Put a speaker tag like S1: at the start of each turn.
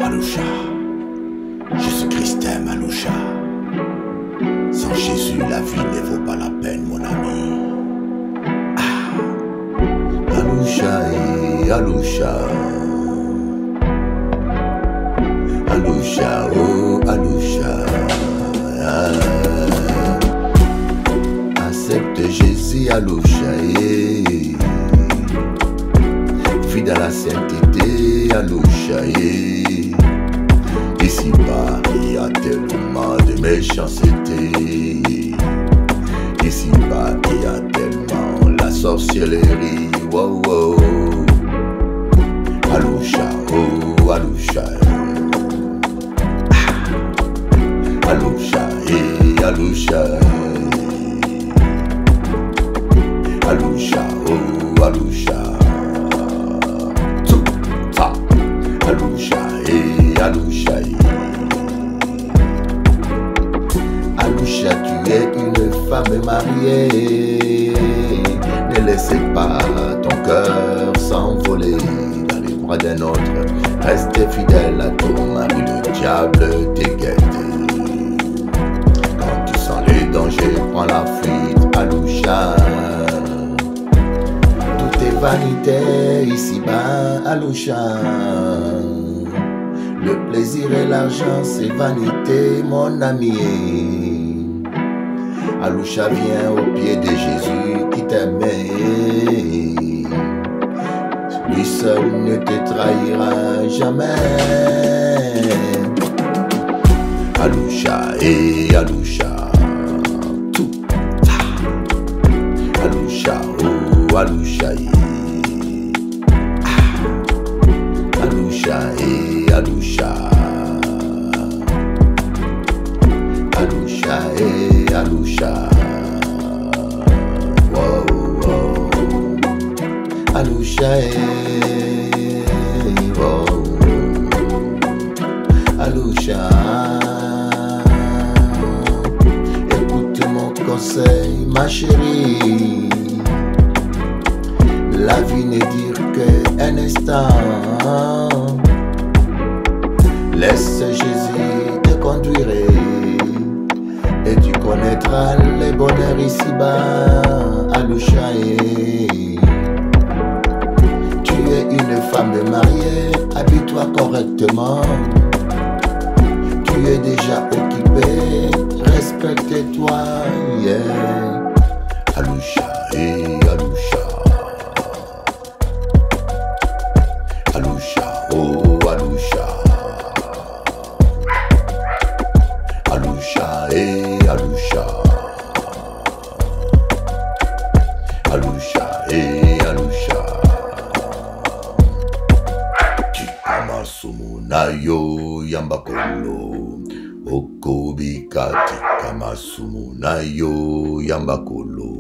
S1: Aloucha, Jésus-Christ t'aime, Aloucha. Sans Jésus, la vie ne vaut pas la peine, mon ami. Aloucha et Aloucha. Aloucha, oh Aloucha. Accepte Jésus, Aloucha. Fidèle à la sainteté, Aloucha. Ici-bas, il y a tellement de méchanceté. Ici-bas, il y a tellement la sorcellerie. Wow, wow. Aloucha, oh Aloucha. Aloucha, Aloucha. Aloucha, oh Aloucha. Tout ça. Aloucha, Aloucha. Aloucha, tu es une femme mariée. Ne laissez pas ton cœur s'envoler dans les bras d'un autre. Reste fidèle à ton mari, le diable te guette. Quand tu sens les dangers, prends la fuite, Aloucha. Tout est vanité ici-bas, Aloucha. Le plaisir et l'argent, c'est vanité, mon ami. Aloucha, viens au pied de Jésus qui t'aimait. Lui seul ne te trahira jamais. Aloucha et Aloucha. Tout ça. Aloucha, oh Aloucha. Aloucha et Aloucha. Aloucha et Aloucha. Wow, wow. Aloucha et wow. Aloucha. Écoute mon conseil, ma chérie. La vie ne dure qu'un instant. Laisse Jésus te conduire et tu connaîtras les bonheurs ici-bas, Aloucha. Tu es une femme mariée, habille-toi correctement. Tu es déjà occupé, respecte-toi, yeah. Aloucha et Aloucha. Aloucha, oh Aloucha. Aloucha et Aloucha. Aloucha et Aloucha. Tikamasumu yambakolo. Okobika tikamasumu yambakolo.